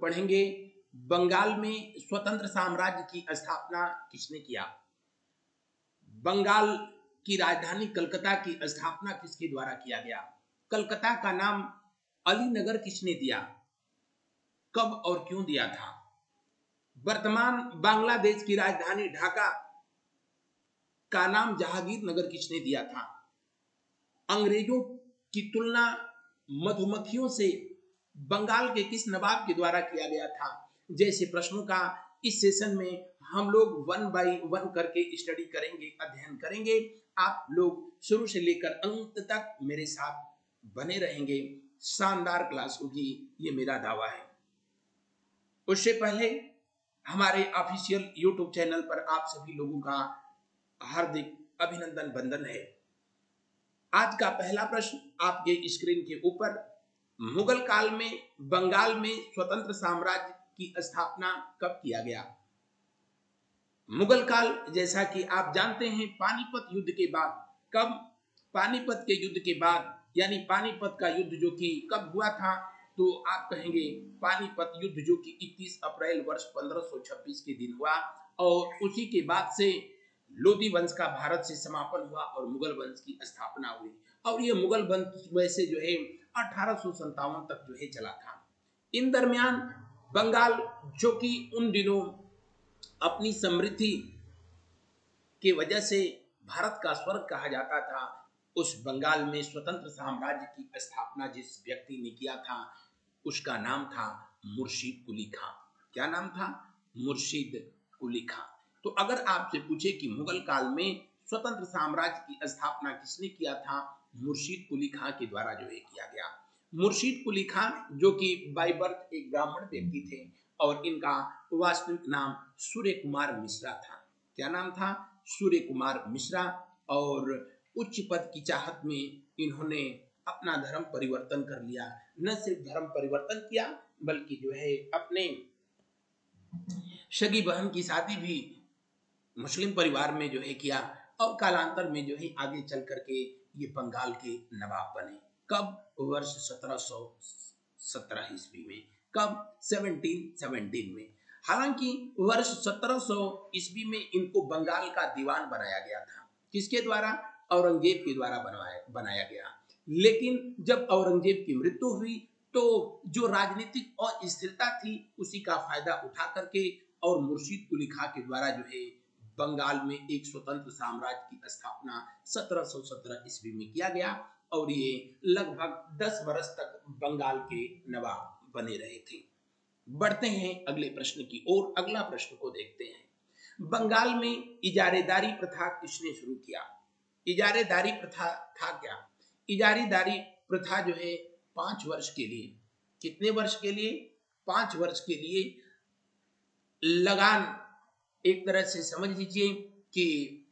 पढ़ेंगे बंगाल में स्वतंत्र साम्राज्य की स्थापना किसने किया। बंगाल की राजधानी कलकत्ता की स्थापना किसके द्वारा किया गया। कलकत्ता का नाम अलीनगर किसने दिया, कब और क्यों दिया था। वर्तमान बांग्लादेश की राजधानी ढाका का नाम जहांगीर नगर किसने दिया था। अंग्रेजों की तुलना मधुमक्खियों से बंगाल के किस नवाब के द्वारा किया गया था। जैसे प्रश्नों का इस सेशन में हम लोग 1 बाय 1 करके स्टडी करेंगे, अध्ययन करेंगे। आप लोग शुरू से लेकर अंत तक मेरे साथ बने रहेंगे। शानदार क्लास होगी, ये मेरा दावा है। उससे पहले हमारे ऑफिशियल यूट्यूब चैनल पर आप सभी लोगों का हार्दिक अभिनंदन वंदन है। आज का पहला प्रश्न आपके स्क्रीन के ऊपर, मुगल काल में बंगाल में स्वतंत्र साम्राज्य की स्थापना कब किया गया। मुगल काल जैसा कि आप जानते हैं पानीपत युद्ध के बाद। कब? पानीपत के युद्ध के बाद, यानी पानीपत का युद्ध जो कि कब हुआ था, तो आप कहेंगे पानीपत युद्ध जो कि 21 अप्रैल वर्ष 1526 के दिन हुआ। और उसी के बाद से लोधी वंश का भारत से समापन हुआ और मुगल वंश की स्थापना हुई। और ये मुगल वंश वैसे जो है 1857 तक जो है चला था। इन दरमियान बंगाल जो कि उन दिनों अपनी समृद्धि के वजह से भारत का स्वर्ग कहा जाता था, उस बंगाल में स्वतंत्र साम्राज्य की स्थापना जिस व्यक्ति ने किया था उसका नाम था मुर्शीद कुली खां। क्या नाम था? मुर्शीद कुली खां। तो अगर आपसे पूछे कि मुगल काल में स्वतंत्र साम्राज्य की स्थापना किसने किया था, मुर्शीद कुली खां के द्वारा जो है किया गया। मुर्शीद कुली खां जो कि बाय बर्थ एक ब्राह्मण व्यक्ति थे और इनका वास्तविक नाम सूर्य कुमार मिश्रा था। क्या नाम था? सूर्य कुमार मिश्रा। और उच्च पद की चाहत में इन्होंने अपना धर्म परिवर्तन कर लिया। न सिर्फ धर्म परिवर्तन किया बल्कि जो है अपने सगी बहन की शादी भी मुस्लिम परिवार में जो है किया और कालांतर में जो है आगे चल करके ये बंगाल के नवाब बने। कब? वर्ष 1717 ईस्वी में। कब? 1717 में। हालांकि वर्ष 1700 ईस्वी में इनको बंगाल का दीवान बनाया गया था। किसके द्वारा? औरंगजेब के द्वारा बनाया गया। लेकिन जब औरंगजेब की मृत्यु हुई तो जो राजनीतिक अस्थिरता थी उसी का फायदा उठा करके और मुर्शीद कुली खां के द्वारा जो है बंगाल में एक स्वतंत्र साम्राज्य की स्थापना 1717 ईस्वी में किया गया और ये लगभग 10 वर्ष तक बंगाल के नवाब बने रहे थे। बढ़ते हैं अगले प्रश्न की ओर। अगला प्रश्न को देखते हैं। बंगाल में इजारेदारी प्रथा किसने शुरू किया? इजारेदारी प्रथा था क्या? इजारेदारी प्रथा जो है 5 वर्ष के लिए, कितने वर्ष के लिए? 5 वर्ष के लिए लगान, एक तरह से समझ लीजिए कि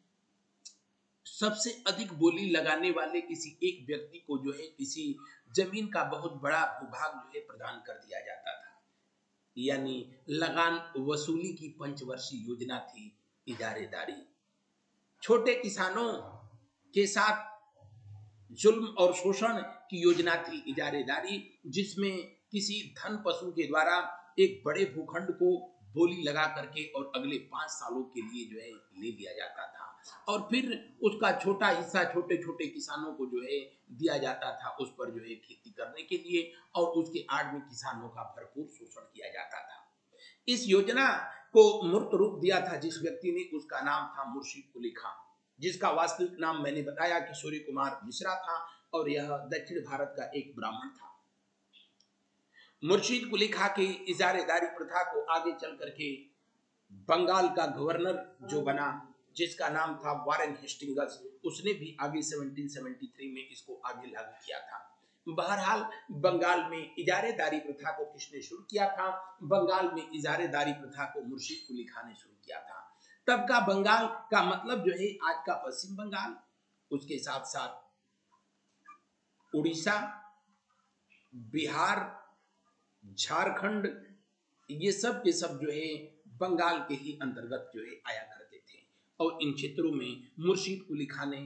सबसे अधिक बोली लगाने वाले किसी एक व्यक्ति को जो है किसी जमीन का बहुत बड़ा भूभाग जो है प्रदान कर दिया जाता था। यानी लगान वसूली की 5 वर्षीय योजना थी इजारेदारी। छोटे किसानों के साथ जुल्म और शोषण की योजना थी इजारेदारी, जिसमें किसी धन पशु के द्वारा एक बड़े भूखंड को बोली लगा करके और अगले 5 सालों के लिए जो है ले लिया जाता था और फिर उसका छोटा हिस्सा छोटे छोटे किसानों को जो है दिया जाता था उस पर जो है खेती करने के लिए और उसके आड़ में किसानों का भरपूर शोषण किया जाता था। इस योजना को मूर्त रूप दिया था जिस व्यक्ति ने, उसका नाम था मुर्शीद कुली खां, जिसका वास्तविक नाम मैंने बताया कि सूर्य कुमार मिश्रा था और यह दक्षिण भारत का एक ब्राह्मण था। मुर्शीद कुली खां की इजारेदारी प्रथा को आगे चल करके बंगाल का गवर्नर जो बना जिसका नाम था वारेन हेस्टिंग्स, उसने भी आगे 1773 में इसको आगे लागू किया था। बहरहाल बंगाल में इजारेदारी प्रथा को किसने शुरू किया था? बंगाल में इजारेदारी प्रथा को मुर्शीद कुली खां ने शुरू किया था। तब का बंगाल का मतलब जो है आज का पश्चिम बंगाल, उसके साथ साथ उड़ीसा, बिहार, झारखंड, ये सब के सब जो है बंगाल के ही अंतर्गत जो है आया करते थे और इन क्षेत्रों में मुर्शीद कुली खां ने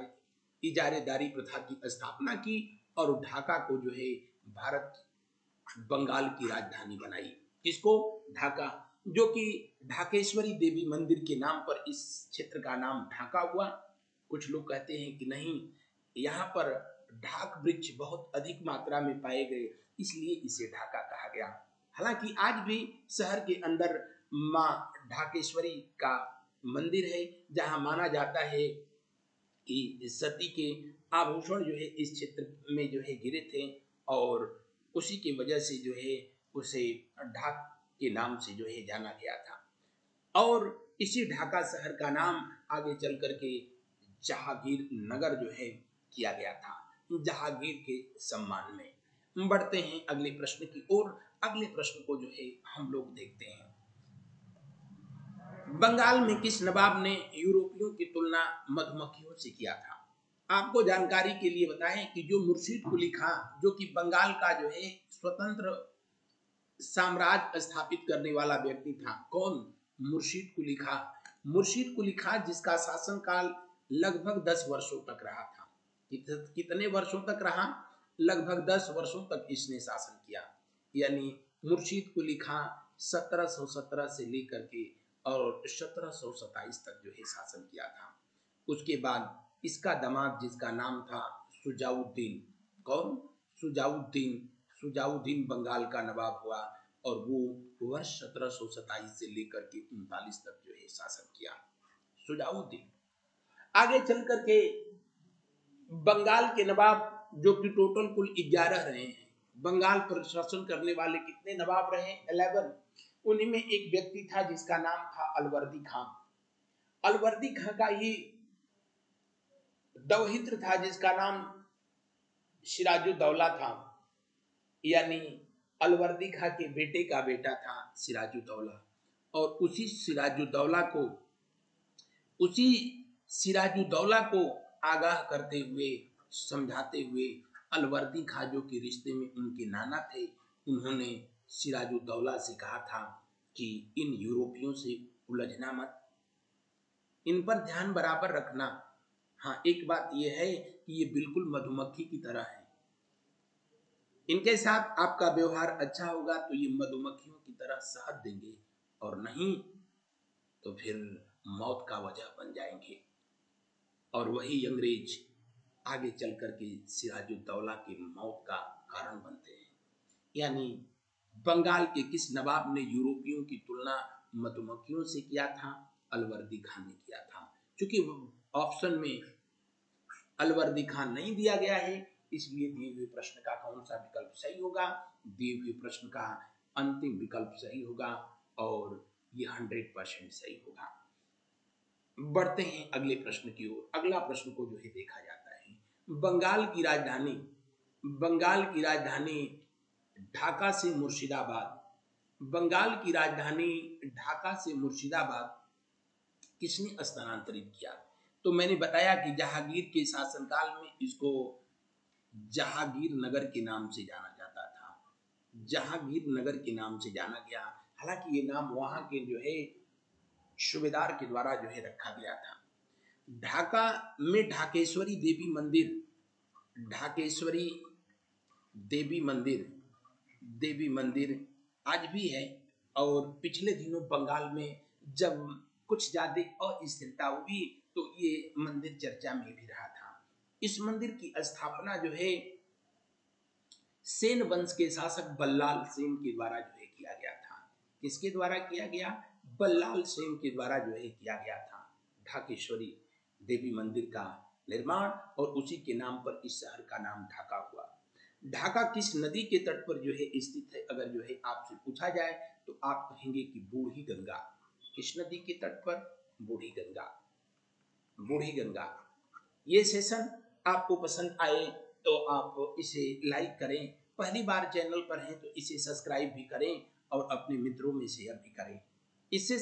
इजारेदारी प्रथा की स्थापना की और ढाका को जो है भारत बंगाल की राजधानी बनाई। किसको? ढाका, जो कि ढाकेश्वरी देवी मंदिर के नाम पर इस क्षेत्र का नाम ढाका हुआ। कुछ लोग कहते हैं कि नहीं, यहाँ पर ढाक वृक्ष बहुत अधिक मात्रा में पाए गए, इसलिए इसे ढाका कहा गया। हालांकि आज भी शहर के अंदर माँ ढाकेश्वरी का मंदिर है, जहाँ माना जाता है कि सती के आभूषण जो है इस क्षेत्र में जो है गिरे थे, और उसी की वजह से जो है उसे ढाक के नाम से जो है जाना गया था। और इसी ढाका शहर का नाम आगे चल करके जहांगीर नगर जो है किया गया था, जहांगीर के सम्मान में। बढ़ते हैं अगले प्रश्न की ओर। अगले प्रश्न को जो है हम लोग देखते हैं, बंगाल में किस नवाब ने यूरोपियों की तुलना मधुमक्खियों से किया था? आपको जानकारी के लिए बताएं कि जो मुर्शिद कुली खां, जो कि बंगाल का जो है स्वतंत्र साम्राज्य स्थापित करने वाला व्यक्ति था। कौन? मुर्शिद कुली खां। मुर्शिद कुली खां जिसका शासनकाल लगभग 10 वर्षों तक रहा था। कितने वर्षों तक रहा? लगभग 10 वर्षों तक इसने शासन किया। यानी मुर्शिद कुली खां 1717 से लेकर के और 1727 तक जो है शासन किया था। उसके बाद इसका दामाद जिसका नाम था सुजाउद्दीन। कौन? सुजाउद्दीन। सुजाउद्दीन बंगाल का नवाब हुआ, और वो वर्ष 1727 से लेकर के 39 तक जो है शासन किया सुजाउद्दीन। आगे चल करके बंगाल के नवाब, जो कि टोटल कुल 11 रहे हैं। बंगाल पर शासन करने वाले कितने नवाब रहे? 11। उन्हीं में एक व्यक्ति था जिसका नाम था अलवर्दी खां। अलवर्दी खां का ही दौहित्र था जिसका नाम सिराजुद्दौला था। यानी अलवर्दी खां के बेटे का बेटा था सिराजुद्दौला, और उसी सिराजुद्दौला को आगाह करते हुए, समझाते हुए, अलवर्दी खां जो कि रिश्ते में उनके नाना थे, उन्होंने सिराजुद्दौला से कहा था कि इन यूरोपियों से उलझना मत, इन पर ध्यान बराबर रखना। हाँ, एक बात यह है कि ये बिल्कुल मधुमक्खी की तरह है, इनके साथ आपका व्यवहार अच्छा होगा तो ये मधुमक्खियों की तरह शहद देंगे, और नहीं तो फिर मौत का वजह बन जाएंगे। और वही अंग्रेज आगे चल करके सिराजुद्दौला की मौत का कारण बनते हैं। यानी बंगाल के किस नवाब ने यूरोपियों की तुलना मधुमक्खियों से किया था? अलवर्दी खान ने किया था। क्योंकि ऑप्शन में अलवर्दी खान नहीं दिया गया है, इसलिए दिए हुए प्रश्न का कौन सा विकल्प सही होगा? दिए हुए प्रश्न का अंतिम विकल्प सही होगा, और ये 100% सही होगा। बढ़ते हैं अगले प्रश्न की ओर। अगला प्रश्न को जो है देखा जाता है, बंगाल की राजधानी ढाका से मुर्शिदाबाद, बंगाल की राजधानी ढाका से मुर्शिदाबाद किसने स्थानांतरित किया? तो मैंने बताया कि जहांगीर के शासनकाल में इसको जहांगीर नगर के नाम से जाना जाता था। जहांगीर नगर के नाम से जाना गया। हालांकि ये नाम वहां के जो है सूबेदार के द्वारा जो है रखा गया था। ढाका में ढाकेश्वरी देवी मंदिर आज भी है, और पिछले दिनों बंगाल में जब कुछ ज्यादा अस्थिरता हुई तो ये मंदिर चर्चा में भी रहा था। इस मंदिर की स्थापना जो है सेन वंश के शासक बल्लाल सेन के द्वारा जो है किया गया था। किसके द्वारा किया गया? बल्लाल सेन के द्वारा जो है किया गया था ढाकेश्वरी देवी मंदिर का निर्माण, और उसी के नाम पर इस शहर का नाम ढाका हुआ। ढाका किस नदी के तट पर जो है स्थित है? अगर जो है आपसे पूछा जाए तो आप कहेंगे कि बूढ़ी गंगा। किस नदी के तट पर? बूढ़ी गंगा। ये सेशन आपको पसंद आए तो आप इसे लाइक करें, पहली बार चैनल पर हैं तो इसे सब्सक्राइब भी करें और अपने मित्रों में शेयर भी करें। इससे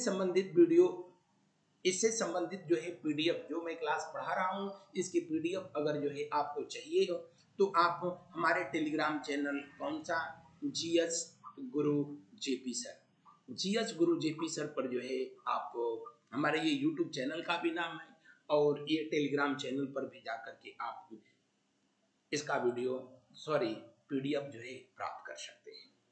संबंधित जो है पीडीएफ जो मैं क्लास पढ़ा रहा हूँ, इसकी पीडीएफ अगर जो है आपको चाहिए हो तो आप हमारे टेलीग्राम चैनल कौन सा? जीएस गुरु जेपी सर पर जो है आप, हमारे ये यूट्यूब चैनल का भी नाम है, और ये टेलीग्राम चैनल पर भी जाकर के आप इसका पीडीएफ जो है प्राप्त कर सकते हैं।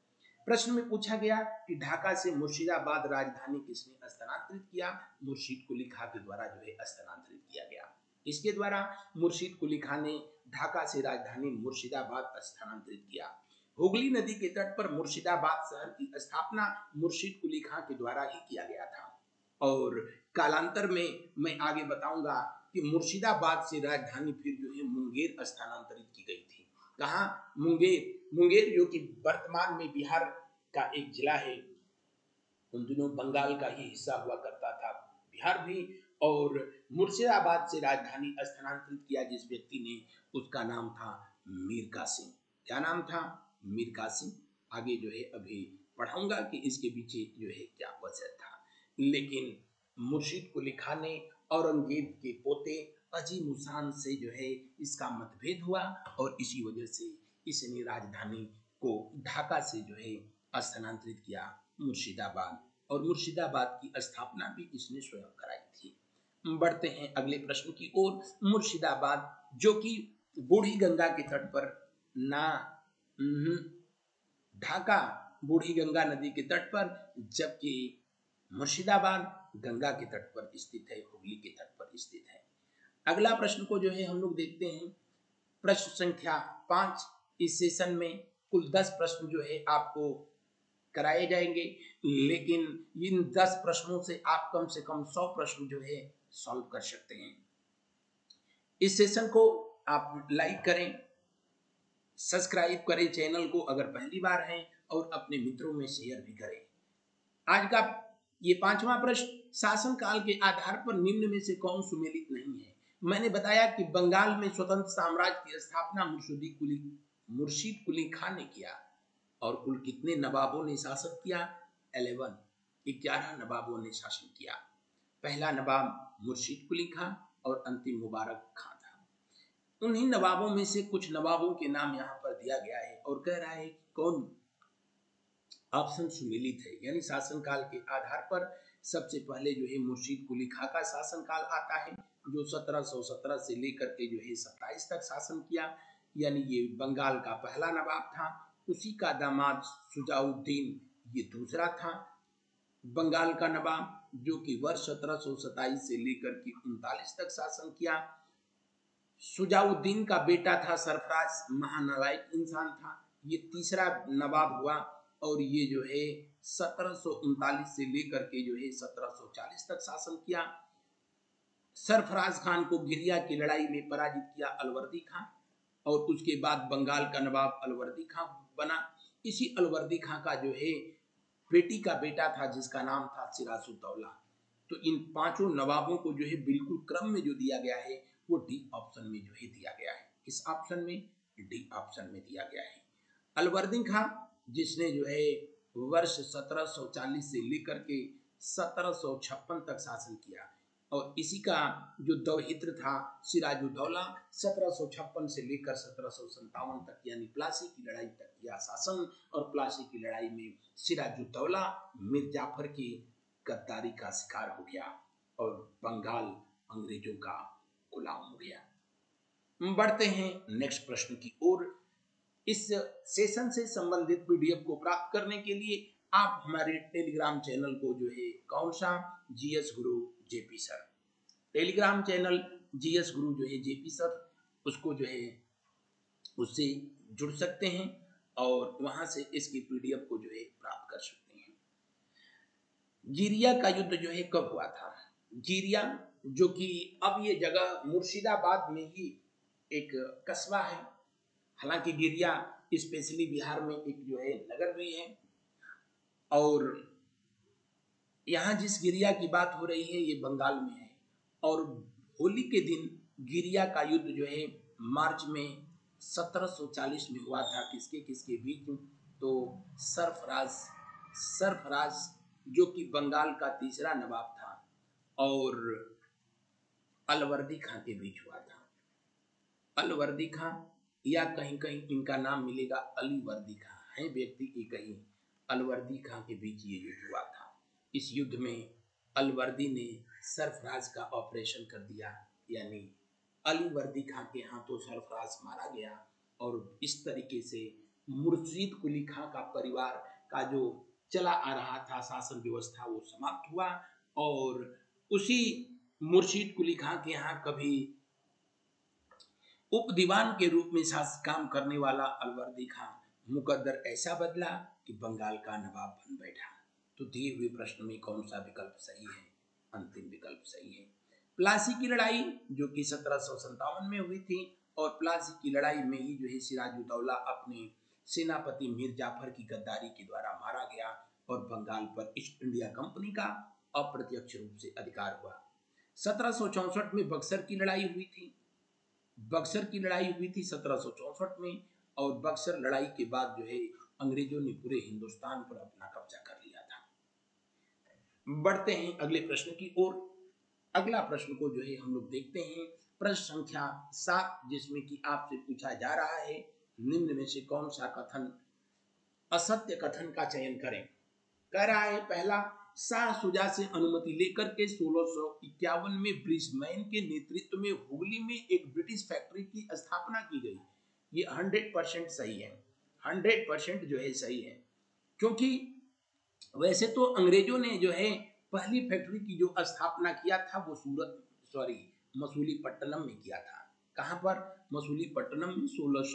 प्रश्न में पूछा गया कि ढाका से मुर्शिदाबाद राजधानी किसने स्थानांतरित किया? मुर्शीद कुली खां के द्वारा जो है स्थानांतरित किया गया। इसके द्वारा मुर्शीद कुली खां ने ढाका से राजधानी मुर्शिदाबाद स्थानांतरित किया। हुगली नदी के तट पर मुर्शिदाबाद शहर की स्थापना मुर्शीद कुली खां के द्वारा ही किया गया था। और कालांतर में मैं आगे बताऊंगा कि मुर्शिदाबाद से राजधानी फिर जो है मुंगेर स्थानांतरित की गई थी। कहाँ? मुंगेर। मुंगेर जो कि वर्तमान में बिहार का एक जिला है, उन दिनों बंगाल का ही हिस्सा हुआ करता था बिहार भी। और मुर्शिदाबाद से राजधानी स्थानांतरित किया जिस व्यक्ति ने, उसका नाम था मीर कासिम। क्या नाम था? मीर कासिम। आगे जो है अभी पढ़ाऊंगा कि इसके पीछे जो है क्या वजह था। लेकिन मुर्शीद कुली खां ने औरंगजेब के पोते अजीम उसान से जो है इसका मतभेद हुआ और इसी वजह से इसने राजधानी को ढाका से जो है स्थानांतरित किया मुर्शिदाबाद, और मुर्शिदाबाद की स्थापना भी इसने स्वयं कराई थी। बढ़ते हैं अगले प्रश्न की ओर। मुर्शिदाबाद जो कि बूढ़ी गंगा के तट पर ना, ढाका बूढ़ी गंगा नदी के तट पर, जबकि मुर्शिदाबाद गंगा के तट पर स्थित है, हुगली के तट पर स्थित है। अगला प्रश्न को जो है हम लोग देखते हैं, प्रश्न संख्या 5। इस सेशन में कुल 10 प्रश्न जो है आपको कराए जाएंगे, लेकिन इन 10 प्रश्नों से आप कम से कम 100 प्रश्न जो है सॉल्व कर सकते हैं। इस सेशन को आप लाइक करें, सब्सक्राइब करें चैनल को अगर पहली बार हैं, और अपने मित्रों में शेयर भी करें। आज का ये 5वां प्रश्न, शासनकाल के आधार पर निम्न में से कौन सुमेलित नहीं है? मैंने बताया कि बंगाल में स्वतंत्र साम्राज्य की स्थापना मुर्शीद कुली खां ने किया। और कुल कितने नवाबों ने शासन किया? 11 नवाबों ने शासन किया। पहला नवाब मुर्शीद कुली खां और अंतिम मुबारक खां था। उन्हीं नवाबों में से कुछ नवाबों के नाम यहाँ पर दिया गया है और कह रहा है कौन ऑप्शन सुमेलित है। यानी शासनकाल के आधार पर सबसे पहले जो है मुर्शीद कुली खां का शासनकाल आता है, जो 1717 से लेकर के जो है 27 तक शासन किया। यानी ये बंगाल का पहला नवाब था। उसी का दामाद सुजाउद्दीन ये दूसरा था बंगाल का नवाब, जो कि वर्ष 1727 से लेकर के 39 तक शासन किया। सुजाउद्दीन का बेटा था सरफराज, महानालायक इंसान था, ये तीसरा नवाब हुआ। और ये जो है 1739 से लेकर के जो है 1740 तक शासन किया। सरफराज खान को गिरिया की लड़ाई में पराजित किया अलवर्दी खां, और उसके बाद बंगाल का नवाब अलवर्दी खां बना। इसी अलवर्दी खां का जो है बेटी का बेटा था जिसका नाम था सिराजुद्दौला। तो इन 5 नवाबों को जो है बिल्कुल क्रम में जो दिया गया है वो डी ऑप्शन में जो है दिया गया है। किस ऑप्शन में? डी ऑप्शन में दिया गया है। अलवर्दी खां जिसने जो है वर्ष 1740 से लेकर के 1756 तक शासन किया, और इसी का जो दौहित्र था सिराजुद्दौला 1756 से लेकर 1757 तक यानी प्लासी की लड़ाई तक किया शासन। और प्लासी की लड़ाई में सिराजुद्दौला मीर जाफर की गद्दारी का शिकार हो गया और बंगाल अंग्रेजों का गुलाम हो गया। बढ़ते हैं नेक्स्ट प्रश्न की ओर। इस सेशन से संबंधित पीडीएफ को प्राप्त करने के लिए आप हमारे टेलीग्राम चैनल को जो है कौन सा, GS Guru JP sir, Telegram channel GS Guru जो है जेपी सर, उसको जो है उससे जुड़ सकते हैं और वहां से इसकी पीडीएफ को जो है प्राप्त कर सकते हैं। जीरिया का युद्ध जो है कब हुआ था? जीरिया जो कि अब ये जगह मुर्शिदाबाद में ही एक कस्बा है, हालांकि गिरिया स्पेशली बिहार में एक जो है नगर भी है। और यहाँ जिस गिरिया की बात हो रही है ये बंगाल में है। और होली के दिन गिरिया का युद्ध जो है मार्च में 1740 में हुआ था। किसके किसके बीच? तो सरफराज जो कि बंगाल का तीसरा नवाब था और अलवर्दी खां के बीच हुआ था। अलवर्दी खां या कहीं कहीं इनका नाम मिलेगा अलीवर्दी खां, है व्यक्ति एक ही, अलवर्दी खां के बीच ये युद्ध हुआ था। इस युद्ध में अलवर्दी ने सरफराज का ऑपरेशन कर दिया, यानी अलीवर्दी खां के हाथों सरफराज मारा गया। और इस तरीके से मुर्शीद कुली खां का परिवार का जो चला आ रहा था शासन व्यवस्था वो समाप्त हुआ। और उसी मुर्शिद कुली खां के यहाँ कभी उप दीवान के रूप में काम करने वाला अलवर्दी खां मुकद्दर ऐसा बदला कि बंगाल का नवाब बन बैठा। तो दिए हुए प्रश्न में कौन सा विकल्प सही है? अंतिम विकल्प सही है। प्लासी की लड़ाई जो कि 1757 में हुई थी, और प्लासी की लड़ाई में ही जो है सिराजुद्दौला अपने सेनापति मीर जाफर की गद्दारी के द्वारा मारा गया और बंगाल पर ईस्ट इंडिया कंपनी का अप्रत्यक्ष रूप से अधिकार हुआ। 1764 में बक्सर की लड़ाई हुई थी। बक्सर की लड़ाई हुई थी 1764 में, और बक्सर लड़ाई के बाद जो है अंग्रेजों ने पूरे हिंदुस्तान पर अपना कब्जा कर लिया था। बढ़ते हैं अगले प्रश्न की ओर। अगला प्रश्न को जो है हम लोग देखते हैं, प्रश्न संख्या 7, जिसमें कि आपसे पूछा जा रहा है निम्न में से कौन सा कथन असत्य कथन का चयन करें। कह रहा है पहला, शाह शुजा से अनुमति लेकर के 1651 में ब्रिजमैन के नेतृत्व में हुगली में एक ब्रिटिश फैक्ट्री की स्थापना की गई। ये 100% सही है, 100% जो है सही है, क्योंकि वैसे तो अंग्रेजों ने जो है पहली फैक्ट्री की जो स्थापना किया था वो मसूलीपट्टनम में किया था। कहां पर? मसूलीपट्टनम में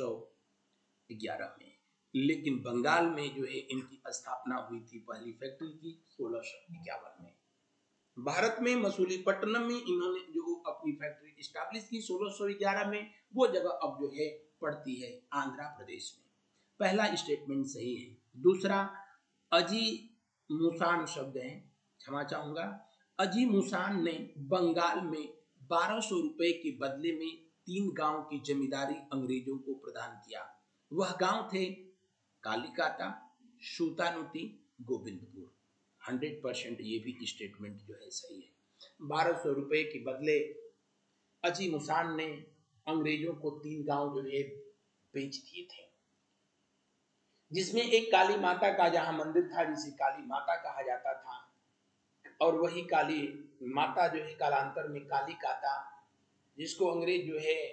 1611 में। लेकिन बंगाल में जो है इनकी स्थापना हुई थी पहली फैक्ट्री की 1651 में। भारत में मसूलीपट्टनम में इन्होंने जो अपनी फैक्ट्री स्टैब्लिश की 1611 में, वो जगह अब जो है पड़ती है आंध्र प्रदेश में। पहला स्टेटमेंट सही है। दूसरा, अजी मुसान शब्द है, क्षमा चाहूंगा, अजी मुसान ने बंगाल में 1200 रुपए के बदले में 3 गांव की जमींदारी अंग्रेजों को प्रदान किया। वह गांव थे कालीकाता, सूतानुती, गोविंदपुर। 100% ये भी स्टेटमेंट जो है सही है। 1200 रुपए के बदले अजी मुसान ने अंग्रेजों को 3 गांव जो है बेच दिए थे, जिसमें एक काली माता का जहां मंदिर था जिसे काली माता कहा जाता था, और वही काली माता जो है कालांतर में काली काता, जिसको अंग्रेज जो है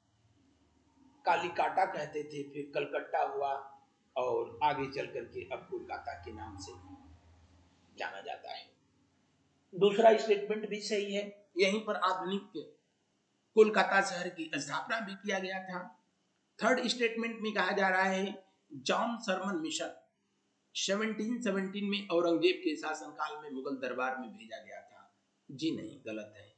काली काटा कहते थे, फिर कलकत्ता हुआ और आगे चल करके अब कोलकाता के नाम से जाना जाता है। दूसरा स्टेटमेंट भी सही है, यहीं पर आधुनिक कोलकाता शहर की स्थापना भी किया गया था। थर्ड स्टेटमेंट में कहा जा रहा है जॉन सरमन मिशन 1717 में औरंगजेब के शासनकाल में मुगल दरबार में भेजा गया था। जी नहीं, गलत है।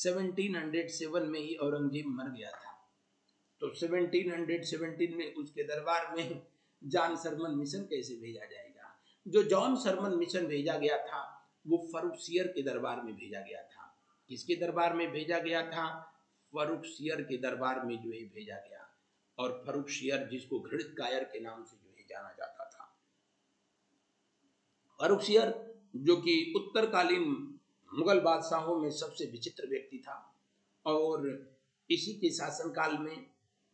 1707 में ही औरंगजेब मर गया था, तो 1717 में उसके दरबार में जॉन सरमन मिशन कैसे भेजा जाएगा? जो जॉन सरमन मिशन भेजा गया था वो फर्रुखसियर के दरबार में भेजा गया था। किसके दरबार में भेजा गया था? फर्रुखसियर के दरबार में जो है भेजा गया। और फर्रुखसियर जिसको घृणित कायर के नाम से जो है जाना जाता था। फर्रुखसियर जो कि उत्तरकालीन मुगल बादशाहों में सबसे विचित्र व्यक्ति था, और इसी के शासनकाल में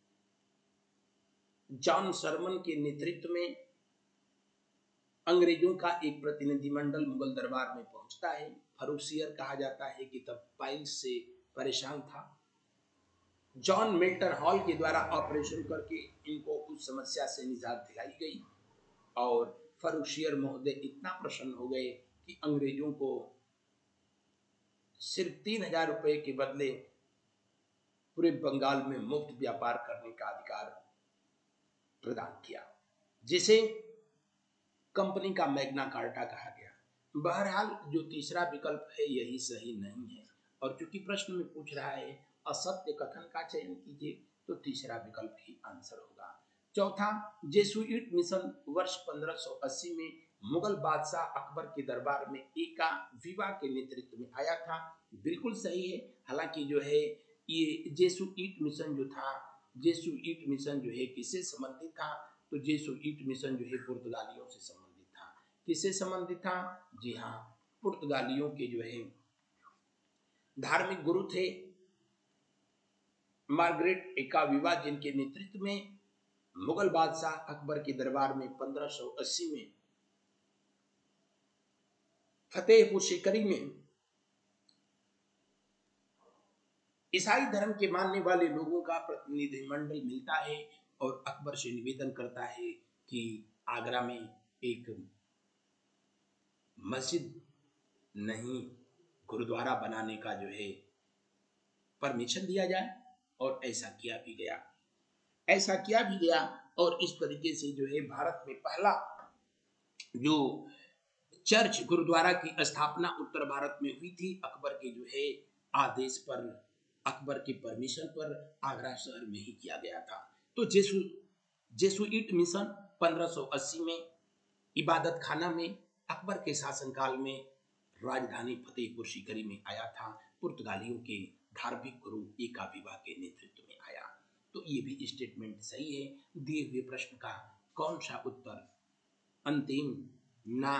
जॉन सरमन के नेतृत्व में अंग्रेजों का एक प्रतिनिधिमंडल मुगल दरबार में पहुंचता है। फर्रुखसियर कहा जाता है कि तब पाइल्स से परेशान था। जॉन मिल्टन हॉल के द्वारा ऑपरेशन करके इनको उस समस्या से निजात दिलाई गई, और फर्रुखसियर महोदय इतना प्रसन्न हो गए कि अंग्रेजों को सिर्फ 3000 रुपए के बदले पूरे बंगाल में मुफ्त व्यापार करने का अधिकार प्रदान किया, जिसे कंपनी का मैग्ना कार्टा कहा गया। बहरहाल जो तीसरा विकल्प है यही सही नहीं है, और चूंकि प्रश्न में पूछ रहा है असत्य कथन का चयन कीजिए, तो तीसरा विकल्प ही आंसर होगा। चौथा, जेसुइट मिशन वर्ष 1580 में मुगल बादशाह अकबर के दरबार में एका विवा के नेतृत्व में आया था। बिल्कुल सही है। हालांकि जो है ये जेसुइट मिशन जो था, जेसुइट मिशन जो है किससे संबंधित था? तो जेसुइट मिशन जो है पुर्तगालियों से संबंधित था। किससे संबंधित था? जी हाँ, पुर्तगालियों के जो है धार्मिक गुरु थे मार्गरेट एकाविवा, जिनके नेतृत्व में मुगल बादशाह अकबर के दरबार में 1580 में फतेहपुर सीकरी में ईसाई धर्म के मानने वाले लोगों का प्रतिनिधिमंडल मिलता है और अकबर से निवेदन करता है कि आगरा में एक मस्जिद नहीं गुरुद्वारा बनाने का जो है परमिशन दिया जाए, और ऐसा किया भी गया, ऐसा किया भी गया। और इस तरीके से जो है भारत में पहला जो चर्च गुरुद्वारा की स्थापना उत्तर भारत में हुई थी, अकबर के जो है आदेश पर, अकबर के परमिशन पर आगरा शहर में ही किया गया था। तो जेसुइट मिशन 1580 में इबादत खाना में अकबर के शासनकाल में राजधानी फतेहपुर सीकरी में आया था, पुर्तगालियों के धार्मिक गुरु एकाबीबा के नेतृत्व में आया। तो ये भी स्टेटमेंट सही है। दिए हुए प्रश्न का कौन सा उत्तर अंतिम ना,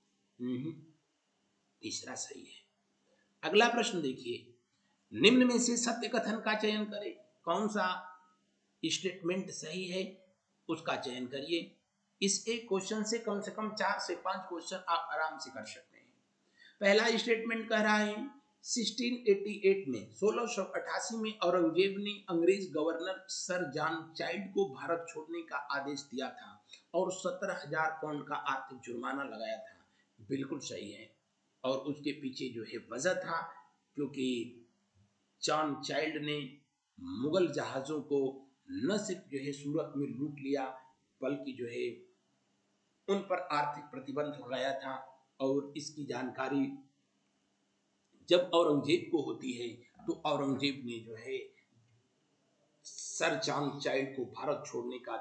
तीसरा सही है। अगला प्रश्न देखिए, निम्न में से सत्य कथन का चयन करें। कौन सा स्टेटमेंट सही है उसका चयन करिए। इस एक क्वेश्चन से कम 4 से 5 क्वेश्चन आप आराम से कर सकते हैं। पहला स्टेटमेंट कह रहा है 1688 में 1688 में औरंगजेब ने अंग्रेज गवर्नर सर जॉन चाइल्ड को भारत छोड़ने का आदेश दिया था और 17,000 पाउंड का आर्थिक जुर्माना लगाया था। बिल्कुल सही है। और उसके पीछे जो है वजह था, क्योंकि जॉन चाइल्ड ने मुगल जहाजों को न सिर्फ जो है सूरत में लूट लिया, बल्कि जो है उन पर आर्थिक प्रतिबंध लगाया था। और इसकी जानकारी जब औरंगजेब को होती है तो औरंगजेब ने जो है सर जॉन चाइल्ड को भारत छोड़ने का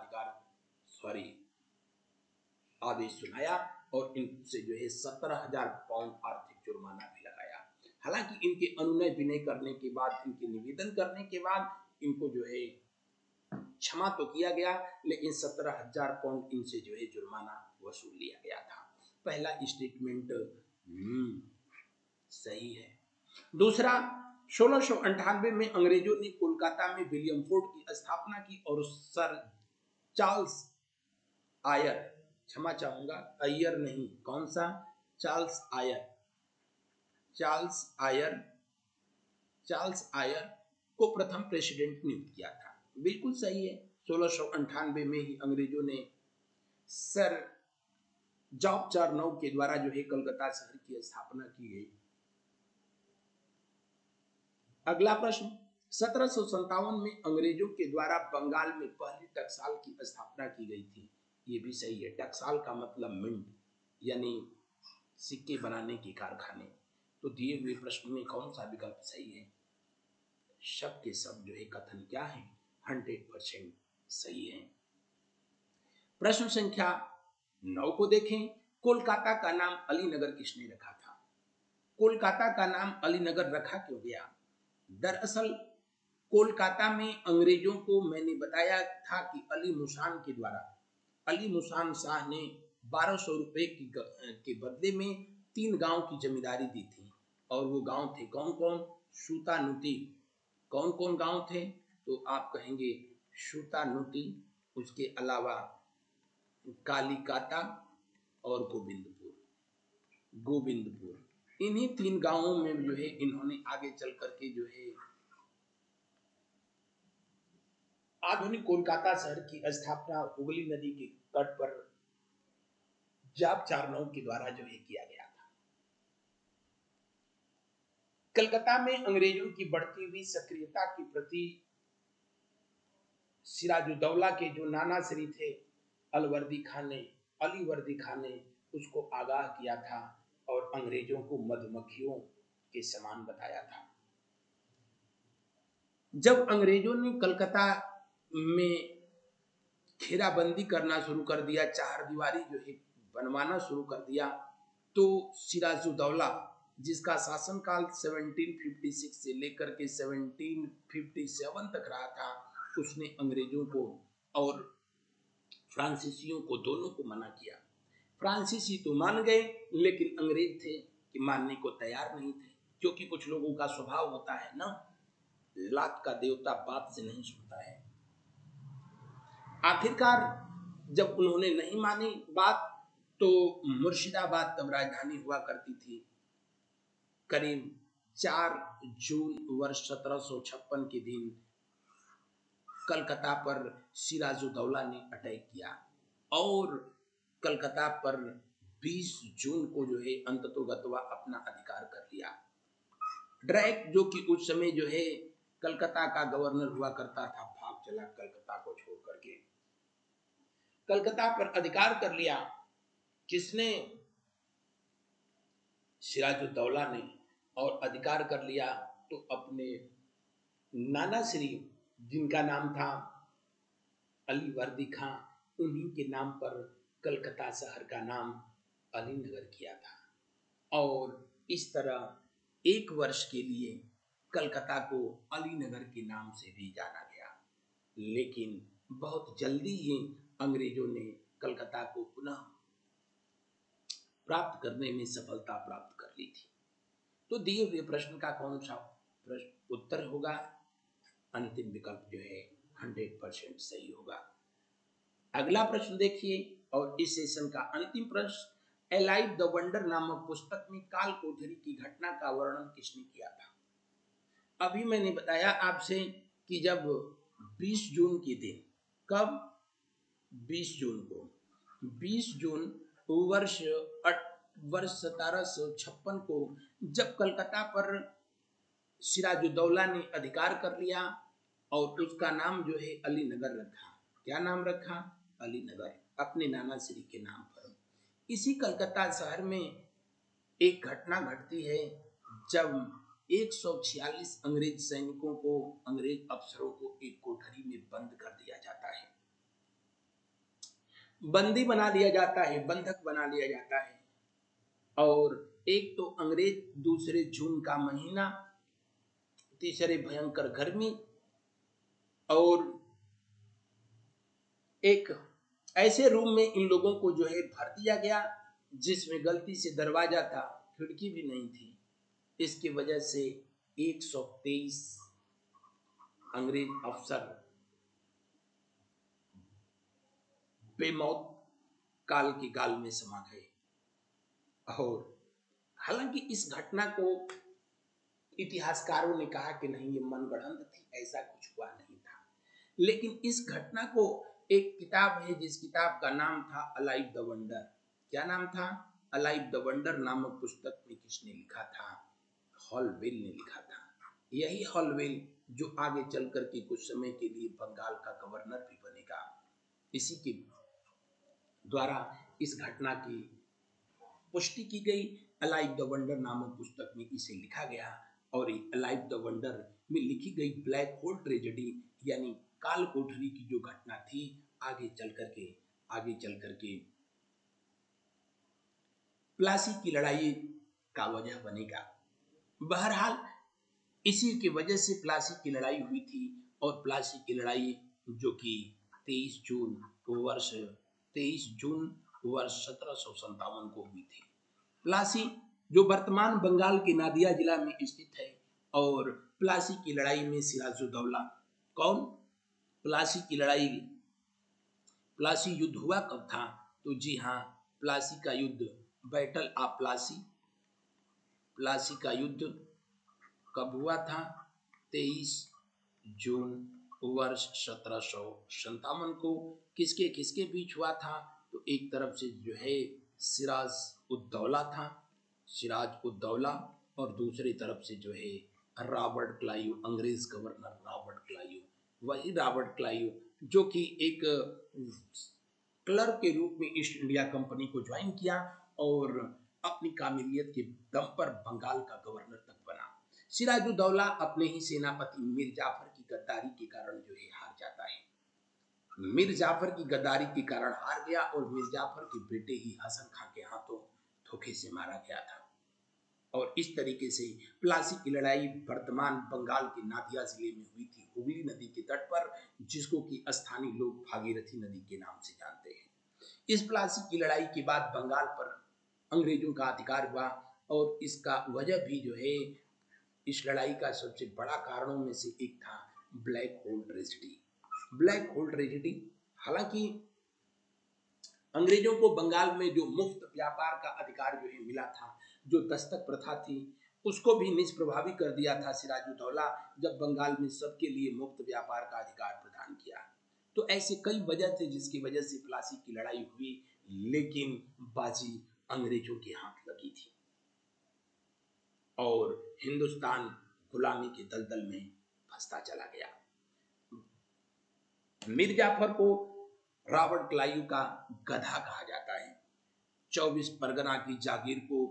आदेश सुनाया और इनसे जो है 17,000 पाउंड आर्थिक जुर्माना भी लगाया। हालांकि इनके अनुनय विनय करने के बाद, इनके निवेदन करने के बाद इनको जो है क्षमा तो किया गया, लेकिन 17,000 पाउंड इनसे जो है जुर्माना वसूल लिया गया था। पहला स्टेटमेंट सही है। दूसरा, 1698 में अंग्रेजों ने कोलकाता में विलियम फोर्ट की स्थापना की और सर चार्ल्स आयर, क्षमा चाहूंगा, अय्यर नहीं, कौन सा, चार्ल्स आयर को प्रथम प्रेसिडेंट नियुक्त किया था। बिल्कुल सही है। 1698 में ही अंग्रेजों ने सर जॉब चार्नोव के द्वारा जो है कलकत्ता शहर की स्थापना की गई। अगला प्रश्न, 1757 में अंग्रेजों के द्वारा बंगाल में पहली टकसाल की स्थापना की गई थी। ये भी सही है। टकसाल का मतलब मिंट यानी सिक्के बनाने के कारखाने। तो दिए हुए प्रश्न में कौन सा विकल्प सही है? सब के सब जो है कथन क्या है? 100% सही है। प्रश्न संख्या 9 को देखें। कोलकाता का नाम अलीनगर किसने रखा था? कोलकाता का नाम अलीनगर रखा क्यों गया? दरअसल कोलकाता में अंग्रेजों को, मैंने बताया था कि अली मुसान के द्वारा, अली मुसान शाह ने 1200 रुपए के बदले में 3 गांव की जमींदारी दी थी। और वो गांव थे कौन कौन? सूतानुती। कौन कौन गांव थे? तो आप कहेंगे सूतानुती, उसके अलावा कालीकाता और गोविंदपुर। इन्हीं 3 गांवों में जो है इन्होंने आगे चल करके जो है आधुनिक कोलकाता शहर की स्थापना हुगली नदी के तट पर जॉब चार्नोव के द्वारा जो है किया गया था। कलकत्ता में अंग्रेजों की बढ़ती हुई सक्रियता के प्रति सिराजुद्दौला के जो नाना श्री थे अलीवर्दी खान ने उसको आगाह किया था और अंग्रेजों को मधुमक्खियों के समान बताया था। जब अंग्रेजों ने कलकत्ता में घेराबंदी करना शुरू कर दिया, चार दीवारी जो है बनवाना शुरू कर दिया, तो सिराजुद्दौला, जिसका शासनकाल 1756 से लेकर के 1757 तक रहा था, उसने अंग्रेजों को और फ्रांसीसियों को दोनों को मना किया। फ्रांसीसी तो मान गए, लेकिन अंग्रेज थे कि मानने को तैयार नहीं थे, क्योंकि कुछ लोगों का स्वभाव होता है ना, लात का देवता बात से नहीं सुनता है। आखिरकार जब उन्होंने नहीं मानी बात, तो मुर्शिदाबाद तब राजधानी हुआ करती थी। करीब 4 जून वर्ष 1756 के दिन कलकत्ता पर सिराजुद्दौला ने अटैक किया और कलकत्ता पर 20 जून को जो है अंततोगत्वा अपना अधिकार कर लिया। ड्रैक जो कि उस समय जो है कलकत्ता का गवर्नर हुआ करता था, भाग चला कलकत्ता को छोड़ करके। कलकत्ता पर अधिकार कर लिया किसने? सिराजुद्दौला ने। और अधिकार कर लिया तो अपने नाना श्री, जिनका नाम था अली वर्दी खां, उन्हीं के नाम पर कलकत्ता शहर का नाम अलीनगर किया था। और इस तरह 1 वर्ष के लिए कलकत्ता को अलीनगर के नाम से भी जाना गया। लेकिन बहुत जल्दी ही अंग्रेजों ने कलकत्ता को पुनः प्राप्त करने में सफलता प्राप्त कर ली थी। तो दिए हुए प्रश्न का कौन सा प्रश्न उत्तर होगा? अंतिम विकल्प जो है 100% सही होगा। अगला प्रश्न देखिए, और इस सेशन का अंतिम प्रश्न, एलाइव द वंडर नामक पुस्तक में काल कोठरी की घटना का वर्णन किसने किया था? अभी मैंने बताया आपसे कि जब 20 जून के दिन, कब? 20 जून को, 20 जून वर्ष 1756 को जब कलकत्ता पर सिराजुद्दौला ने अधिकार कर लिया और उसका नाम जो है अलीनगर रखा। क्या नाम रखा? अलीनगर, अपने नाना श्री के नाम पर। इसी कलकत्ता शहर में एक घटना घटती है जब 146 अंग्रेज सैनिकों को, अंग्रेज अफसरों को एक कोठरी में बंद कर दिया जाता है, बंदी बना लिया जाता है, बंधक बना लिया जाता है। और एक तो अंग्रेज, दूसरे जून का महीना, तीसरे भयंकर गर्मी, और एक ऐसे रूम में इन लोगों को जो है भर दिया गया जिसमें गलती से दरवाजा था, खिड़की भी नहीं थी। इसकी वजह से 123 अंग्रेज अफसर बेमौत काल के गाल में समा गए। और हालांकि इस घटना को इतिहासकारों ने कहा कि नहीं, ये मनगढ़ंत थी, ऐसा कुछ हुआ नहीं था। लेकिन इस घटना को एक किताब है जिस किताब का नाम था अलाइव द वंडर। क्या नाम था? अलाइव द वंडर नामक पुस्तक में किसने लिखा था? हॉलवेल ने लिखा था। यही हॉलवेल जो आगे चल करके कुछ समय के लिए बंगाल का गवर्नर भी बनेगा। इसी के द्वारा इस घटना की पुष्टि की गई। अलाइव द वंडर नामक पुस्तक में इसे लिखा गया। और अलाइव द वंडर में लिखी गई ब्लैक होल ट्रेजेडी यानी काल कोठरी की जो घटना थी, आगे चल करके प्लासी की लड़ाई का वजह बनेगा। बहरहाल इसी की वजह से प्लासी की लड़ाई हुई थी। और प्लासी की लड़ाई जो कि 23 जून वर्ष 1757 को हुई थी। प्लासी जो वर्तमान बंगाल के नादिया जिला में स्थित है। और प्लासी की लड़ाई में सिराजुद्दौला, कौन? प्लासी युद्ध हुआ कब था? तो जी हाँ, प्लासी का युद्ध, बैटल ऑफ प्लासी का युद्ध कब हुआ था? 23 जून वर्ष 1757 को। किसके किसके बीच हुआ था? तो एक तरफ से जो है सिराज उद्दौला, और दूसरी तरफ से जो है रॉबर्ट क्लाइव, अंग्रेज गवर्नर रॉबर्ट क्लाइव। वही रॉबर्ट क्लाइव जो कि एक क्लर्क के रूप में ईस्ट इंडिया कंपनी को ज्वाइन किया और अपनी काबिलियत के दम पर बंगाल का गवर्नर तक बना। सिराजुद्दौला अपने ही सेनापति मीर जाफर की गद्दारी के कारण जो है हार जाता है। मीर जाफर की गद्दारी के कारण हार गया और मीर जाफर के बेटे ही हसन खां के हाथों धोखे से मारा गया था। और इस तरीके से प्लासी की लड़ाई वर्तमान बंगाल के नादिया जिले में हुई थी, हुगली नदी के तट पर, जिसको कि स्थानीय लोग भागीरथी नदी के नाम से जानते हैं। इस प्लासी की लड़ाई के बाद बंगाल पर अंग्रेजों का अधिकार हुआ। और इसका वजह भी जो है, इस लड़ाई का सबसे बड़ा कारणों में से एक था black hole tragedy. Black hole tragedy, हालांकि अंग्रेजों को बंगाल में जो मुफ्त व्यापार का अधिकार जो है मिला था, जो दस्तक प्रथा थी, उसको भी निष्प्रभावी कर दिया था सिराजुद्दौला जब बंगाल में सबके लिए मुफ्त व्यापार का अधिकार प्रदान किया। तो ऐसे कई वजह थे जिसकी वजह से प्लासी की लड़ाई हुई, लेकिन बाजी अंग्रेजों के हाथ लगी थी और हिंदुस्तान गुलामी के दलदल में फंसता चला गया। मीर जाफर को रॉबर्ट क्लाइव का गधा कहा जाता है। 24 परगना की जागीर को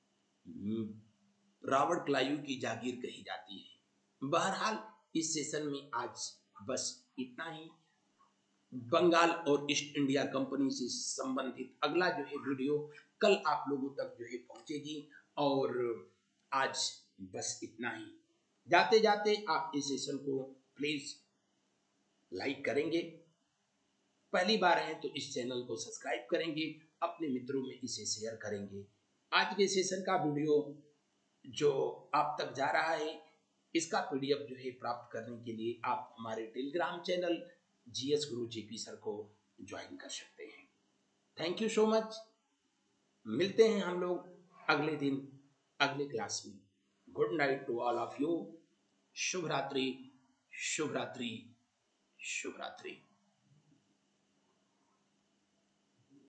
रॉबर्ट क्लाइव की जागीर कही जाती है। बहरहाल इस सेशन में आज बस इतना ही। बंगाल और ईस्ट इंडिया कंपनी से संबंधित अगला जो है वीडियो कल आप लोगों तक जो है पहुंचेगी। और आज बस इतना ही। जाते जाते आप इस सेशन को प्लीज लाइक करेंगे, पहली बार है तो इस चैनल को सब्सक्राइब करेंगे, अपने मित्रों में इसे शेयर करेंगे। आज के सेशन का वीडियो जो आप तक जा रहा है, इसका पीडीएफ जो है प्राप्त करने के लिए आप हमारे Telegram channel GS Guru JP sir को ज्वाइन कर सकते हैं। Thank you so much. मिलते हैं हम लोग अगले दिन अगले क्लास में। Good night to all of you. शुभ रात्रि, शुभ रात्रि, शुभ रात्रि।